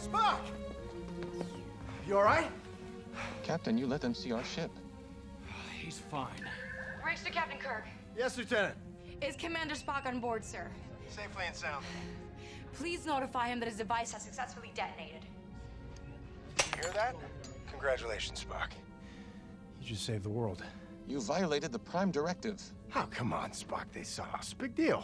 Spock! You all right? Captain, you let them see our ship. He's fine. Reach to Captain Kirk. Yes, Lieutenant. Is Commander Spock on board, sir? Safely and sound. Please notify him that his device has successfully detonated. You hear that? Congratulations, Spock. You just saved the world. You violated the Prime Directive. Oh, come on, Spock. They saw us. Big deal.